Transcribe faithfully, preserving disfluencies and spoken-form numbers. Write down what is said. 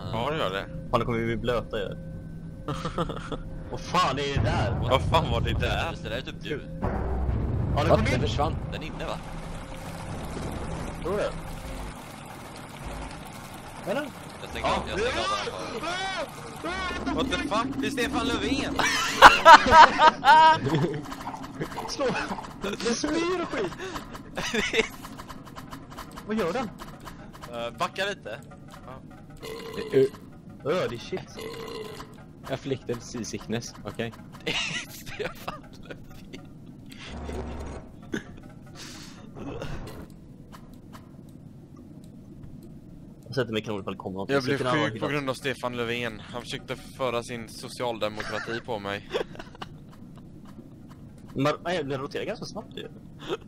Ja, det gör det. Fan, nu kommer vi bli blöta ju. Vad fan är det där? Vad fan var det där? Det där är typ du. Ja, det Vad? kom Den in. försvann. Den är inne va? Tror du? Eller? Jag stänger av, jag stänger av den. What the fuck? Det är Stefan Löfven! Slå! Den spyr och skit! Vad gör den? Uh, backa lite. Uh, Öh, det är shit. afflicted seasickness, okej. Det är Stefan Löfven. Jag sätter mig kanske ifall det kommer något. Jag blev Så kan sjuk han- på grund av Stefan Löfven. Han försökte föra sin socialdemokrati på mig. Men nej, den roterar ganska snabbt ju.